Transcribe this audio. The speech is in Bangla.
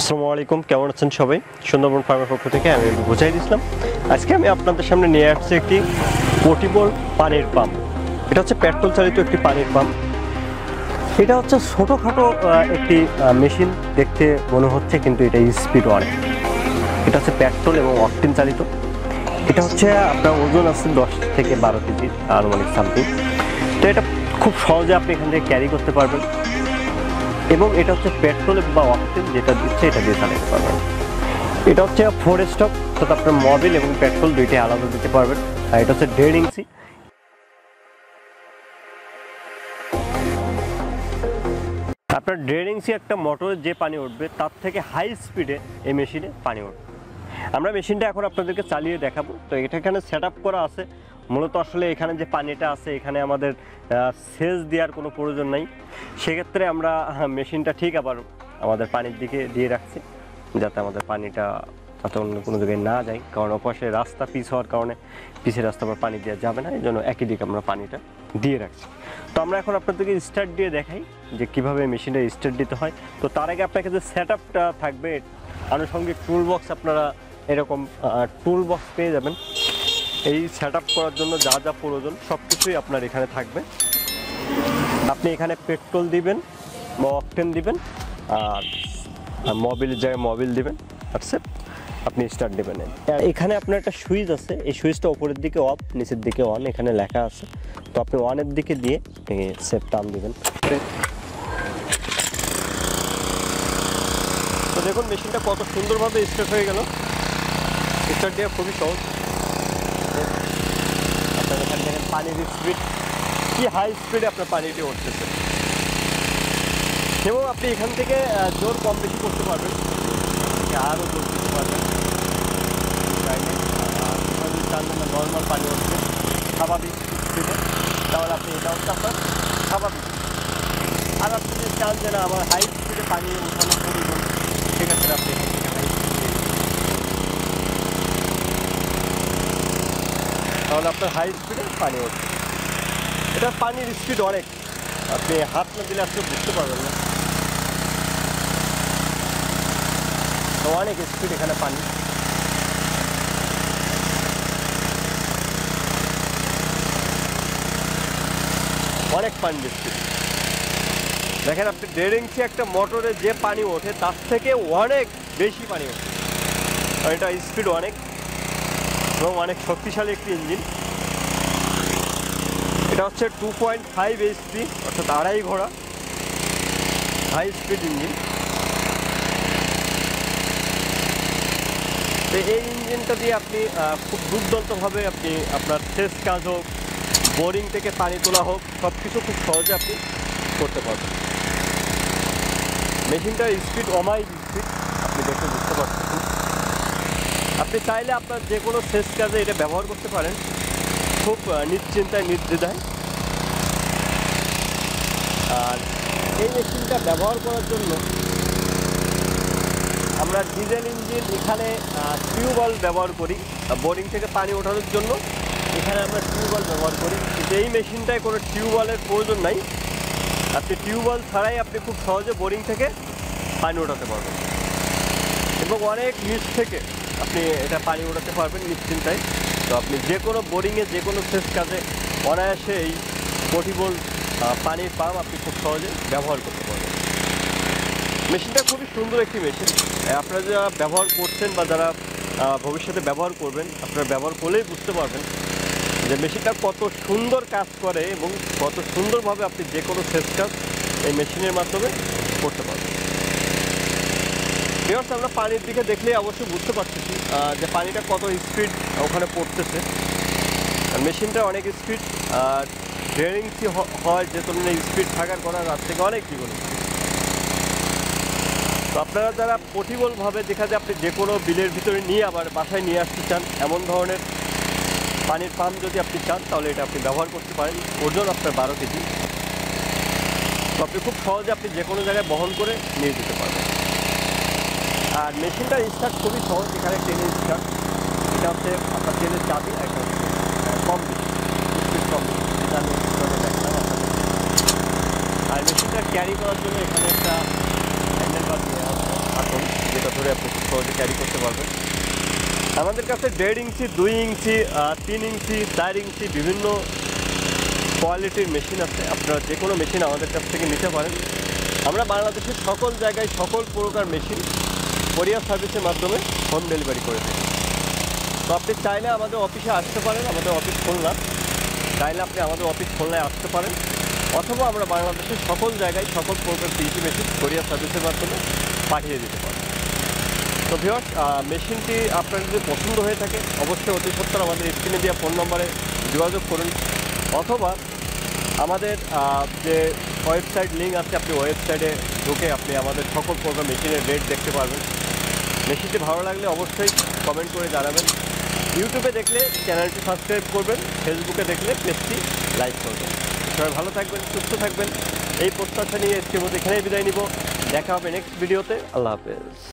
আসসালামু আলাইকুম, কেমন আছেন সবাই? সুন্দরবন ফার্মের পক্ষ থেকে আমি বুঝাই দিয়েছিলাম। আজকে আমি আপনাদের সামনে নিয়ে আসছি একটি পোর্টেবল পানির পাম্প। এটা হচ্ছে পেট্রোল চালিত একটি পানির পাম্প। এটা হচ্ছে ছোটোখাটো একটি মেশিন দেখতে মনে হচ্ছে, কিন্তু এটা স্পিড অনেক। এটা হচ্ছে পেট্রোল এবং অকটেন চালিত। এটা হচ্ছে আপনার ওজন আছে 10 থেকে 12 কেজি আনুমানিক সামথিং। তো এটা খুব সহজে আপনি এখান থেকে ক্যারি করতে পারবেন, এবং এটা হচ্ছে পেট্রোল বা অকটেন যেটা দিচ্ছে এটা দিয়ে চালাতে পারবেন। এটা হচ্ছে 4 স্টপ, অর্থাৎ আপনার মোবিল এবং পেট্রোল দুইটাই আলাদা দিতে পারবেন। আর এটা হচ্ছে 1.5 ইঞ্চি। আপনার 1.5 ইঞ্চি একটা মোটরে যে পানি উঠবে তার থেকে হাই স্পিডে এই মেশিনে পানি উঠবে। আমরা মেশিনটা এখন আপনাদেরকে চালিয়ে দেখাবো। তো এটা এখানে সেট আপ করা আছে মূলত। আসলে এখানে যে পানিটা আছে এখানে আমাদের সেচ দেওয়ার কোনো প্রয়োজন নাই। সেক্ষেত্রে আমরা মেশিনটা ঠিক আবার আমাদের পানির দিকে দিয়ে রাখছি, যাতে আমাদের পানিটা যাতে অন্য কোনো জায়গায় না যায়, কারণ অপাশে রাস্তা পিচ হওয়ার কারণে পিচের রাস্তা আবার পানি দেওয়া যাবে না। এই জন্য একই দিকে আমরা পানিটা দিয়ে রাখছি। তো আমরা এখন আপনাদেরকে স্টার্ট দিয়ে দেখাই যে কীভাবে মেশিনটা স্টার্ট দিতে হয়। তো তার আগে আপনার কাছে সেট আপটা থাকবে, আনুষঙ্গিক টুল বক্স, আপনারা এরকম টুল বক্স পেয়ে যাবেন। এই সেট আপ করার জন্য যা যা প্রয়োজন সব কিছুই আপনার এখানে থাকবে। আপনি এখানে পেট্রোল দিবেন বা অকটেন দিবেন, আর মোবিলের জায়গায় মোবিল দিবেন, আর সেট আপনি স্টার্ট দেবেন। এখানে আপনার একটা সুইচ আছে, এই সুইচটা উপরের দিকে অফ, নিচের দিকে অন, এখানে লেখা আছে। তো আপনি অনের দিকে দিয়ে সেট টান দিবেন। তো দেখুন মেশিনটা কত সুন্দরভাবে স্টার্ট হয়ে গেল। স্টার্ট দেওয়া খুবই সহজ। আপনার এখানে দেখেন পানির স্পিড কি হাই স্পিডে আপনার পানিটি উঠতেছে, এবং আপনি এখান থেকে জোর কম বেশি করতে পারবেন, আরও জোর দিতে পারবেন চাইলে। যদি চান না নর্মাল পানি উঠবে স্বাভাবিক স্পিডে, তাহলে আপনি এটা হচ্ছে আপনার স্বাভাবিক। আর আপনি যদি চান যে না আমার হাই স্পিডে পানি উঠানো প্রয়োজন, সেক্ষেত্রে আপনি এখান থেকে হাই স্পিডে, তাহলে আপনার হাই স্পিডে পানি উঠবে। এটা পানির স্পিড অনেক, আপনি হাত না দিলে আপনি বুঝতে পারবেন না। তো অনেক স্পিড এখানে পানি। অনেক পানির স্পিড দেখেন আপনি। 1.5 ইঞ্চি একটা মোটরে যে পানি ওঠে তার থেকে অনেক বেশি পানি ওঠে। আর এটা স্পিড অনেক এবং অনেক শক্তিশালী একটি ইঞ্জিন। এটা হচ্ছে 2.5 HP, অর্থাৎ 2.5 ঘোড়া হাই স্পিড ইঞ্জিন। তো এই ইঞ্জিনটা দিয়ে আপনি খুব দুর্দান্তভাবে আপনি আপনার সেচ কাজ হোক, বোরিং থেকে পানি তোলা হোক, সব কিছু খুব সহজে আপনি করতে পারবেন। মেশিনটার স্পিড অমাইক স্পিড, আপনি দেখে বুঝতে পারছেন। আপনি চাইলে আপনার যে কোনো সেচ কাজে এটা ব্যবহার করতে পারেন খুব নিশ্চিন্তায় নির্দ্বিধায়। আর এই মেশিনটা ব্যবহার করার জন্য আমরা ডিজেল ইঞ্জিন এখানে টিউবওয়েল ব্যবহার করি, বোরিং থেকে পানি ওঠানোর জন্য এখানে আমরা টিউবওয়েল ব্যবহার করি। কিন্তু এই মেশিনটায় কোনো টিউবওয়েলের প্রয়োজন নাই। আপনি টিউবওয়েল ছাড়াই আপনি খুব সহজে বোরিং থেকে পানি ওঠাতে পারবেন, এবং অনেক নিচ থেকে আপনি এটা পানি ওঠাতে পারবেন নিশ্চিন্তায়। তো আপনি যে কোনো বোরিংয়ে যে কোনো সেচ কাজে অনায়াসে এই পোর্টেবল পানির পাম্প আপনি খুব সহজে ব্যবহার করতে পারবেন। মেশিনটা খুবই সুন্দর একটি মেশিন। আপনারা যারা ব্যবহার করছেন বা যারা ভবিষ্যতে ব্যবহার করবেন, আপনারা ব্যবহার করলেই বুঝতে পারবেন যে মেশিনটা কত সুন্দর কাজ করে এবং কত সুন্দরভাবে আপনি যে কোনো সেচ কাজ এই মেশিনের মাধ্যমে করতে পারবেন। ভিউয়ার্স, আমরা পানির দিকে দেখলেই অবশ্যই বুঝতে পারতেছি যে পানিটা কত স্পিড ওখানে পড়তেছে। মেশিনটা অনেক স্পিড, আর 1.5 ইঞ্চি হয় যে তুলনায় স্পিড থাকার কথা তার থেকে অনেক দ্বিগুণ। তো আপনারা যারা পোর্টেবলভাবে দেখা যায় আপনি যে কোনো বিলের ভিতরে নিয়ে আবার বাসায় নিয়ে আসতে চান, এমন ধরনের পানির পাম্প যদি আপনি চান, তাহলে এটা আপনি ব্যবহার করতে পারেন। ওজন আপনার 12 কেজি। তো আপনি খুব সহজে আপনি যে কোনো জায়গায় বহন করে নিয়ে যেতে পারবেন। আর মেশিনটার স্টার্ট খুবই সহজ। এখানে টেনের স্টার্ট, এটা হচ্ছে আপনার তেলের চাবি, একটা হচ্ছে কম বেশি স্পিড কম বেশি, যেটা আমি দেখলাম আপনাদের। আর মেশিনটা ক্যারি করার জন্য এখানে একটা হ্যান্ডেল বার দেওয়া আছে, হাতল, যে ধরে আপনি খুব সহজে ক্যারি করতে পারবেন। আমাদের কাছে 1.5 ইঞ্চি, 2 ইঞ্চি, 3 ইঞ্চি, 4 ইঞ্চি বিভিন্ন কোয়ালিটির মেশিন আছে। আপনারা যে কোনো মেশিন আমাদের কাছ থেকে নিতে পারেন। আমরা বাংলাদেশের সকল জায়গায় সকল প্রকার মেশিন কোরিয়ার সার্ভিসের মাধ্যমে হোম ডেলিভারি করে থাকি। তো আপনি চাইলে আমাদের অফিসে আসতে পারেন, আমাদের অফিস খুলনা, চাইলে আপনি আমাদের অফিস খুলনায় আসতে পারেন, অথবা আমরা বাংলাদেশের সকল জায়গায় সকল প্রকার পিইটি মেশিন কোরিয়ার সার্ভিসের মাধ্যমে পাঠিয়ে দিতে পারি। তো ভিউয়ার্স, মেশিনটি আপনার যদি পছন্দ হয়ে থাকে অবশ্যই অতি সত্বর আমাদের স্ক্রিনে দেওয়া ফোন নম্বরে যোগাযোগ করুন, অথবা আমাদের যে ওয়েবসাইট লিঙ্ক আছে আপনি ওয়েবসাইটে ঢুকে আপনি আমাদের সকল প্রকার মেশিনের রেট দেখতে পারবেন। মেশিনটি ভালো লাগলে অবশ্যই কমেন্ট করে জানাবেন। ইউটিউবে দেখলে চ্যানেলটি সাবস্ক্রাইব করবেন, ফেসবুকে দেখলে পেজটি লাইক করবেন। সবাই ভালো থাকবেন, সুস্থ থাকবেন, এই প্রত্যাশা নিয়ে আজকের মতো এখানেই বিদায় নিব। দেখা হবে নেক্সট ভিডিওতে। আল্লাহ হাফেজ।